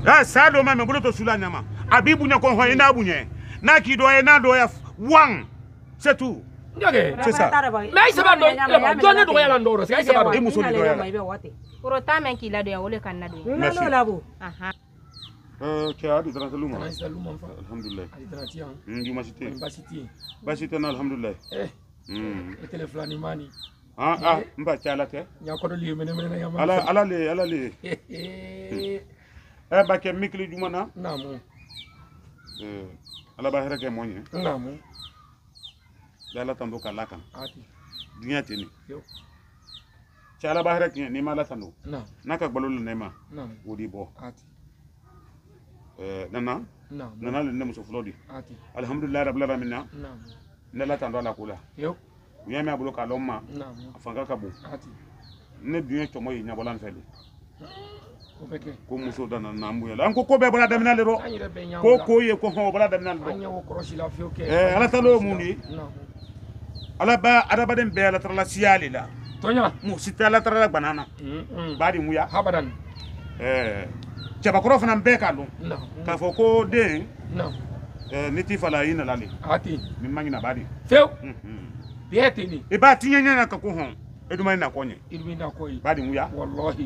ah sa do ma me bolo to sula nyama abi bunya ko ho ina bunye na ki do e na do ya wan c'est tout c'est ça mais il se va donner do ya ndoro c'est ça ba e muso do ya pour autant men ki la do ya wole kan na do merci aha tu as dit dans le luma alhamdulillah njuma cité basiti basiti na alhamdulillah e telefoni mani mba chala te nya ko do li mene na yama ala le ba ke mikli jumana namu ala ba hereke monye namu dala tando kala kan ati dunya teni yo chala ba hereke ni mala tando na naka gbalol nema namu wodi bo ati nana nana le nemu so flodi ati alhamdulillah rabbil alamin namu nala tando ala kula yo yami abulo ka lomma namu afanga ka bu ati ne dunya tomo yi nyabolan feli ko beke ko muso dana nambu yala an ko be bala damina le ro ko ye ko ho bala damina le anya wo krosi la fi oke ala talo muni namu ala ba adaba den be ala tarala siyali la tonya mu sita ala tarala banana badi muya habadan caba koro fana be ka don namu ka fo ko den namu niti fala ina lale ati min mangina badi feu biete ni e ba tinya nya ka ko hon eduma ina konye ilmina koyi badi muya wallahi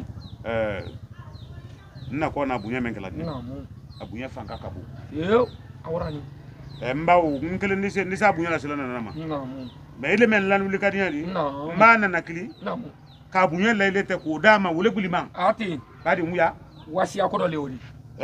na ko na bunya menkala ni namu abunya fanka kabu yo awrani mbaw ngele ni sa bunya la selana na ma namu mais ile men lan wuli kadinya di namu mana nakili namu ka bunya la ile te ko dama wule bulima ati badi muya wasi akodo lewoli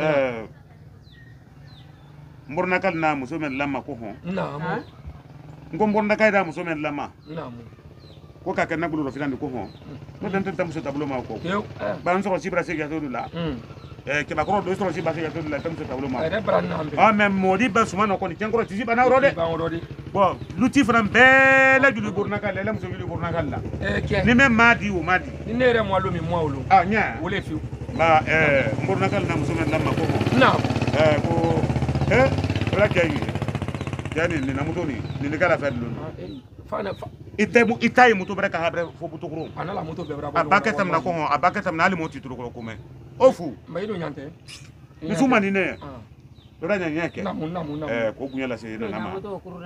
mborna kal na muso men lamma ko hon namu ngom mborna kay da muso men lamma namu ko ka kana bulu rofitande ko hon no dan tan muso tablo ma ko yo ban so sibra se ga to la ke ba ko do so sibra se ga to la tan muso tablo ma ay rebran na ambe même modi ba suma no ko ni tiangro ti bana rode ba rode bon luti fram be la juli burna kal la muso juli burna kal la ke ni même madi o madi ni nere mo alo mi mo olo nya wole fi ba burna kal na muso men lamma ko hon na ko wala kay yani ni namuto ni kala fa lu fana itayi muto breka habre fo buto kuro anala moto be brabo abaketam na ko hon abaketam na ali mo titru ko me ofu maydo nyante musuma ni ne dora nya nyake namu ko bunya la se na nama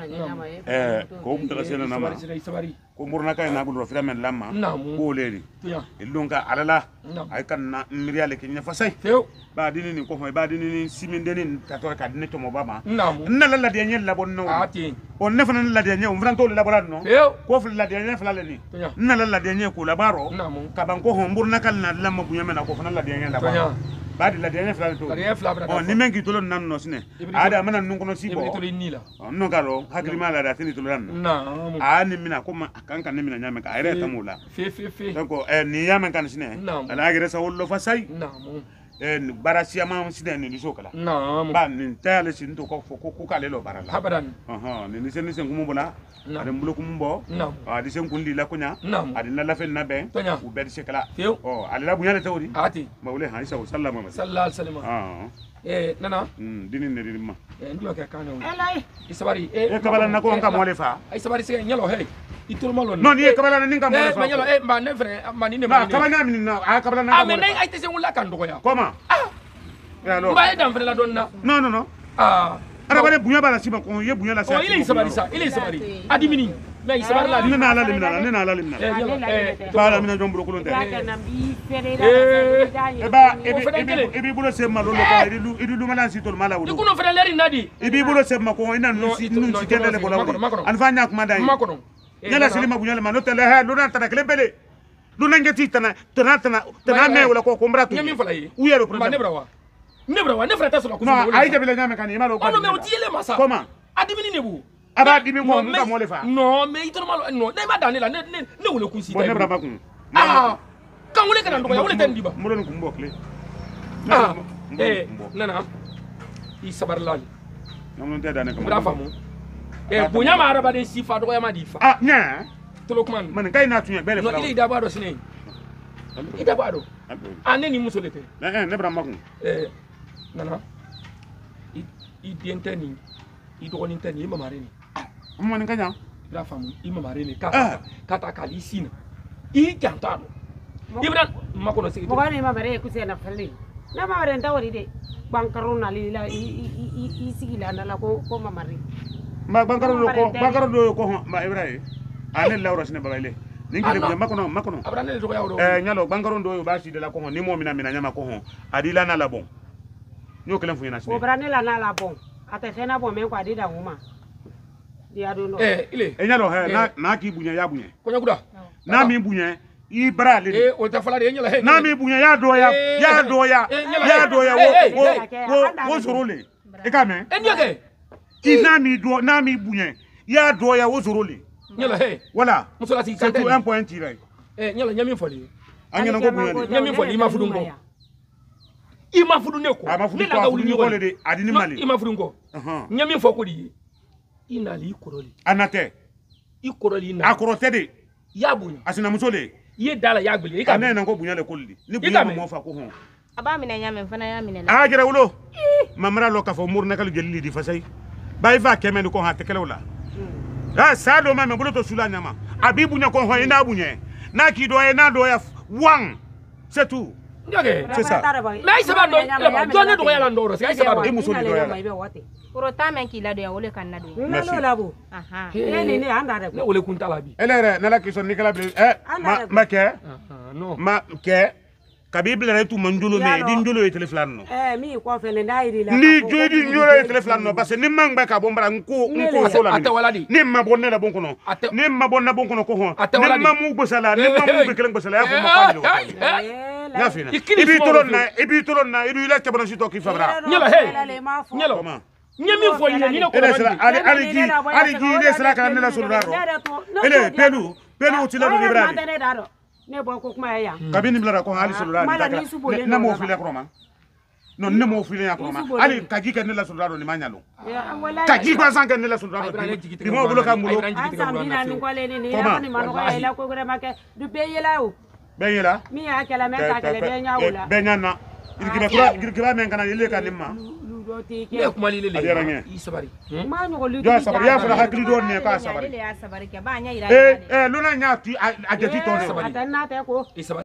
ko bunya la se na nama ko murna kay na bulo fira men lamma ko leri ilunga alala ay kan na miriale ke nya fasay ba dini ni ko hoy ba dini ni simindeni tato ka dini to mo baba na la de nyel la bonno ati on ne fana la de nyel on franto la bola no ko fla la de nyel fla ni na la de nyel ko la baro ka ban ko hon murna kal na lamma bunya mena ko fana la de nyel la baro ba di la de nyel fla to on ni men ki to nan no sine ada mana nun kono sibo no garo hakri mala da tini to nan ni mina ko kan kan ni mina nyame ka ere tamula donc ni yame kan sine ala gere sa wollo fa say barasiya ma sine ni sokala ba ni tayale sin to ko ko kale lo barala habadan ni sen kumu bola ade mbulo kumu bo adi sen kundi la kunya adi na la fen na be u be sekala ali la bunya le tawdi ati mawle ha isa sallallahu alaihi wasallam nana dinin ne dinma ndio ka kana elai isabari kabala na ko on ka mole fa isabari se nyalo hey itul malo non ni kabala na ninga mole fa nyalo ma ne vrai ma ni ne ma kabala na min na kabala na mais nay ay tese wala kan do ya comment ya no ba dan vrai la donna non ara bale bunya bala siba ko ye bunya la sa il est isabari adimini mais isabari la nena ala limna bala mina jombro ko lonte ebi bulo se ma lolo ko idu mala si tol mala wudu ikuno fere leri nadi ebi bulo se ma ko ina nu si kendele bola an fanya kuma dai nyala silima bunya ma no tele ha lo na tana klebele lo na ngeti tana me wala ko kombra tu nyami fala yi uyero problème ne fere ta so ko no ay jabele nyame kan ima lo ko no me utiele masa comment adimini nebu aba dimi ko nga mole fa non mais itol malo non ne ma dane la ne wole kunsi bon ne braba kun kan wole kana ndo ya wole tan diba mo don ko mbokle nana i sabar lali non te dane ko brafa mo bonya ma araba de sifa do ya ma difa nya tolokman man kay na tunya bele no ile ida bado sine ida bado ane ni muso lete ne braba kun nana i dienteni i dogoni teni i mamare ni mo ni kanya brafa mo i mamare ni kata kali sina i jantado ibran makono sigi mo gani mamare ku se na falli na mamare ndawri de bankaro nalila I sigila nala ko mamari ma bankaro do ko ma Ibrahim ane lawra sine babaile ningi le makono abrane do yawo nyalo bankaro do ba si de la ko ni mo mina nyama ko adila na la bon nyo kelen fu yana sine obrane la na la bon ate fena bon men ko adida huma dia do no ile nyalo na ki bunya ya bunya ko nyakuda na mi bunya I brale o ta fala de nyala he na mi bunya ya do ya wo zorole e ka me enyoke na mi bunya ya do ya wo zorole nyala he wala musola ti c'est tout un point tiré nyala nyami foli anyana ko bunya nyami foli ma fudun ko ima fudun ne ko ne la ga wuli ko le de adini mali ima fudun ko nyami fo ko di inali koroli anate I koroli na akorote de ya bunya asina musole ye dala ya gbele ka ne na ko bunya le kolli ni bunya mo fa ko ho aba mina nyame fana ya mina la jere wulo mamra lo ka fo murna kal gelli di fasay bay fa kemen ko ha tekelewla sa do ma me bulo to sula nyama abi bunya ko ho ina bunya na ki do e na do ya wan c'est tout c'est ça mais ça va donner do ya la ndoro c'est ça va e musoli do ya puro ta men ki la do ya wole kan na do no labo aha ni anda de ne wole kun tala bi elere na la question ni kala bi ma ke no ma ke kabibla na tu manjulo me di njulo e teleflan no mi ko fele ndairi la ni jodi njulo e teleflan no parce ni mangba ka bombara nko so la ata waladi ni ma bonne la bonkono ni ma bonna bonkono ko hon ni ma mu bosala ni ma mu be kelen bosala ya ko ma falo ya fina ibi tolon na idu ila tabana sito ki fabra nyala he nyala nyami foli ni na ko ali ne sala kan ne la solaro ele pelu utila do librari ne bo ko kuma ya kabini blara ko ali solaro na mo fili akroma non ne mo fili akroma ali kaji kan ne la solaro ni manyalo kaji ko san kan ne la solaro di mo bulo ka mulo asamina ni ko le ni ya ni mano ko ila ko gure make du beyela o beyela mi ya kala men ta kala be nyaawula be nyana irkiba men kana ile kan nimma ne kuma lile le I sabari ma nyogo lu do sabari ya fara hakli do ne ka sabari ya sabari ke ba nya ira luna nya ti a jeti to ne atanna te ko I sabari